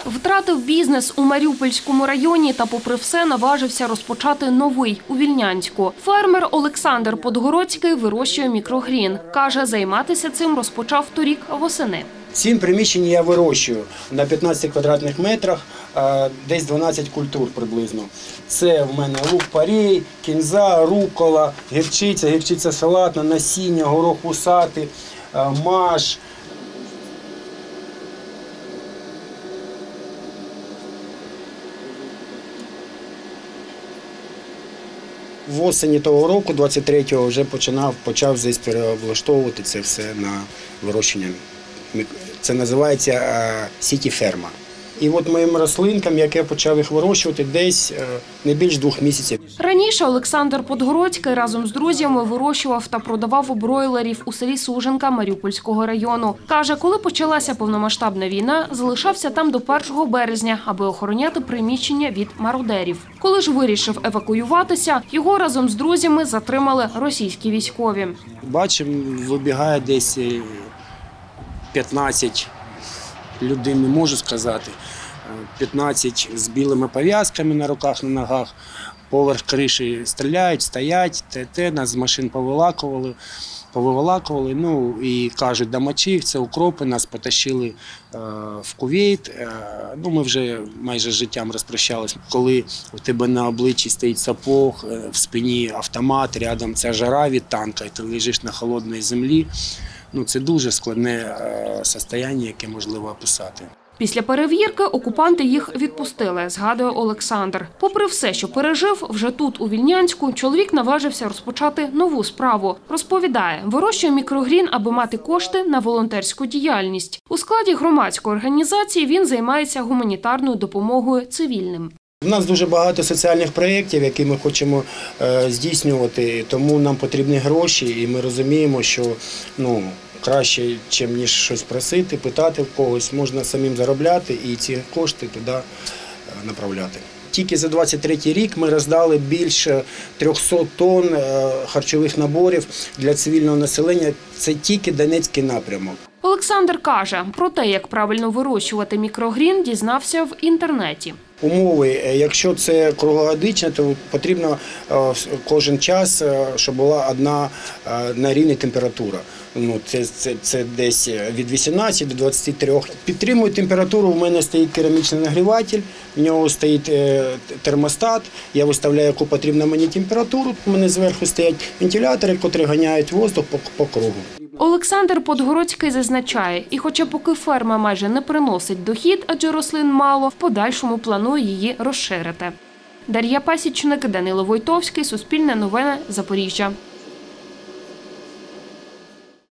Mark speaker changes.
Speaker 1: Втратив бізнес у Маріупольському районі та попри все наважився розпочати новий у Вільнянську. Фермер Олександр Подгородський вирощує мікрогрін. Каже, займатися цим розпочав торік восени.
Speaker 2: 7 приміщень я вирощую на 15 квадратних метрах, десь 12 культур приблизно. Це в мене лук-порей, кінза, рукола, гірчиця салатна, насіння, горох вусатий, маш. Восені того року, 23-го, вже почав здесь переоблаштовувати це все на вирощення. Це називається сіті-ферма. І от моїм рослинкам, як я почав їх вирощувати, десь не більш 2 місяців.
Speaker 1: Раніше Олександр Подгородський разом з друзями вирощував та продавав бройлерів у селі Суженка Маріупольського району. Каже, коли почалася повномасштабна війна, залишався там до 1 березня, аби охороняти приміщення від мародерів. Коли ж вирішив евакуюватися, його разом з друзями затримали російські військові.
Speaker 2: Бачимо, вибігає десь 15 людей, не можу сказати, 15 з білими пов'язками на руках, на ногах, поверх криші стріляють, стоять, нас з машин повиволакували, ну і кажуть, дамочі, це укропи, нас потащили в Кувейт, ну ми вже майже з життям розпрощалися. Коли у тебе на обличчі стоїть сапог, в спині автомат, рядом ця жара від танка, і ти лежиш на холодній землі, ну це дуже складне станення, яке можливо описати.
Speaker 1: Після перевірки окупанти їх відпустили, згадує Олександр. Попри все, що пережив, вже тут, у Вільнянську, чоловік наважився розпочати нову справу. Розповідає, вирощує мікрогрін, аби мати кошти на волонтерську діяльність. У складі громадської організації він займається гуманітарною допомогою цивільним.
Speaker 2: У нас дуже багато соціальних проєктів, які ми хочемо здійснювати, тому нам потрібні гроші, і ми розуміємо, що краще, ніж щось просити, питати в когось, можна самим заробляти і ці кошти туди направляти. Тільки за 23-й рік ми роздали більше 300 тонн харчових наборів для цивільного населення. Це тільки Донецький напрямок.
Speaker 1: Олександр каже, про те, як правильно вирощувати мікрогрін, дізнався в інтернеті.
Speaker 2: Умови, якщо це круглогодично, то потрібно кожен час, щоб була одна на рівні температура. Це десь від 18 до 23. Підтримує температуру, у мене стоїть керамічний нагріватель, в нього стоїть термостат, я виставляю, яку потрібна мені температуру. У мене зверху стоять вентилятори, які ганяють воздух по кругу.
Speaker 1: Олександр Подгородський зазначає, і хоча поки ферма майже не приносить дохід, адже рослин мало, в подальшому планує її розширити. Дар'я Пасічник, Данило Войтовський, Суспільне новини, Запоріжжя.